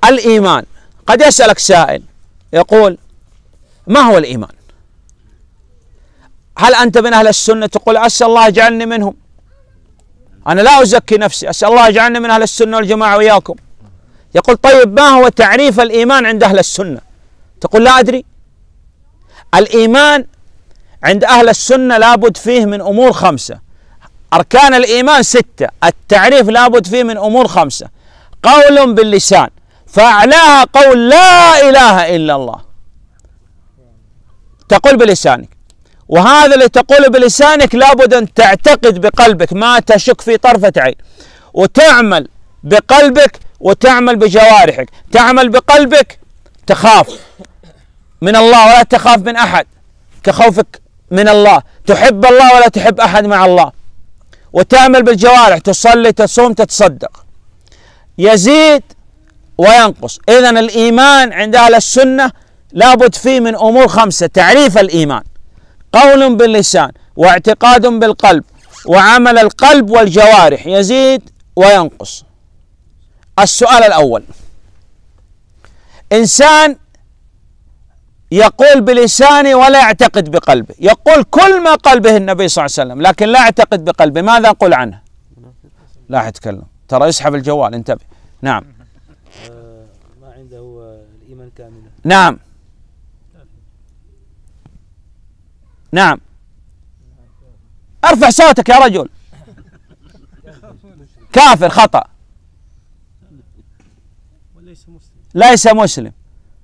الإيمان. قد يسألك سائل يقول: ما هو الإيمان؟ هل أنت من أهل السنة؟ تقول: أسأل الله يجعلني منهم، أنا لا أزكي نفسي، أسأل الله يجعلني من أهل السنة والجماعة وإياكم. يقول: طيب ما هو تعريف الإيمان عند أهل السنة؟ تقول: لا أدري. الإيمان عند أهل السنة لابد فيه من أمور 5. أركان الإيمان 6، التعريف لابد فيه من أمور 5. قول باللسان، فأعلاها قول لا إله إلا الله، تقول بلسانك، وهذا اللي تقوله بلسانك لابد أن تعتقد بقلبك ما تشك في طرفة عين، وتعمل بقلبك وتعمل بجوارحك. تعمل بقلبك تخاف من الله ولا تخاف من أحد كخوفك من الله، تحب الله ولا تحب أحد مع الله. وتعمل بالجوارح، تصلي، تصوم، تتصدق. يزيد وينقص. إذن الإيمان عند أهل السنة لابد فيه من أمور 5. تعريف الإيمان: قول باللسان، واعتقاد بالقلب، وعمل القلب والجوارح، يزيد وينقص. السؤال الأول: إنسان يقول بلسانه ولا يعتقد بقلبه، يقول كل ما قال به النبي صلى الله عليه وسلم لكن لا يعتقد بقلبه، ماذا نقول عنه؟ لا يتكلم، ترى يسحب الجوال، انتبه. نعم. ما عنده الإيمان كاملا. نعم نعم. ارفع صوتك يا رجل. كافر، خطأ. ليس مسلم.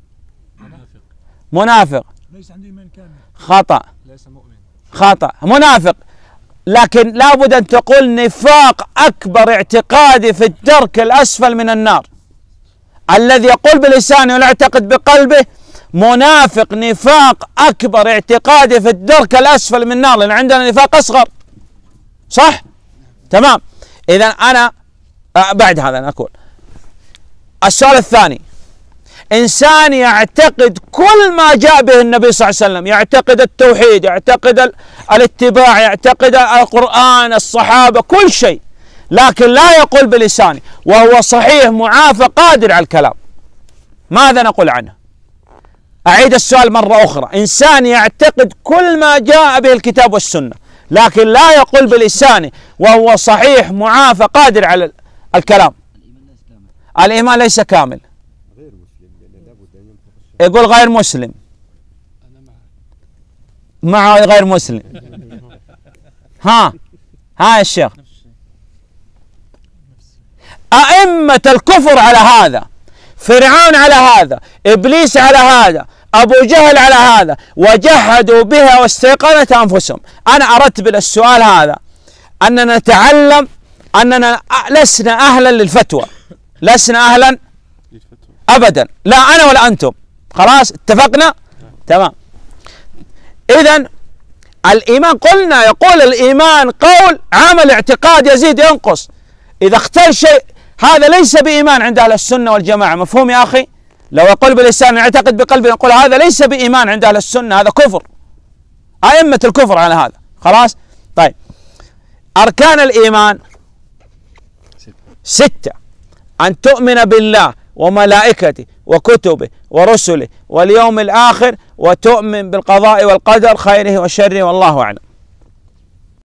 منافق. ليس عنده إيمان كامل. خطأ. ليس مؤمن. خطأ. منافق، لكن لابد أن تقول نفاق أكبر اعتقادي في الدرك الأسفل من النار. الذي يقول بلسانه ولا يعتقد بقلبه منافق، نفاق أكبر اعتقادي في الدرك الأسفل من النار، لأن عندنا نفاق أصغر. صح؟ تمام. إذا أنا بعد هذا أنا أقول السؤال الثاني: إنسان يعتقد كل ما جاء به النبي صلى الله عليه وسلم، يعتقد التوحيد، يعتقد الاتباع، يعتقد القرآن، الصحابة، كل شيء، لكن لا يقول بلسانه، وهو صحيح معافى قادر على الكلام، ماذا نقول عنه؟ أعيد السؤال مرة أخرى: إنسان يعتقد كل ما جاء به الكتاب والسنة لكن لا يقول بلسانه، وهو صحيح معافى قادر على الكلام، الإيمان ليس كامل. يقول غير مسلم. معه غير مسلم. ها يا الشيخ. أئمة الكفر على هذا، فرعون على هذا، إبليس على هذا، أبو جهل على هذا، وجحدوا بها واستيقنت أنفسهم. أنا أرتب السؤال هذا أننا نتعلم أننا لسنا أهلا للفتوى، لسنا أهلا أبدا، لا أنا ولا أنتم. خلاص اتفقنا؟ تمام. إذن الإيمان قلنا يقول الإيمان قول، عمل، اعتقاد، يزيد ينقص. إذا اختل شيء هذا ليس بإيمان عند أهل السنة والجماعة. مفهوم يا أخي؟ لو يقول بلسان يعتقد بقلبه نقول هذا ليس بإيمان عند أهل السنة، هذا كفر، أئمة الكفر على هذا. خلاص؟ طيب، أركان الإيمان 6: أن تؤمن بالله وملائكته وكتبه ورسله واليوم الآخر، وتؤمن بالقضاء والقدر خيره وشره، والله أعلم.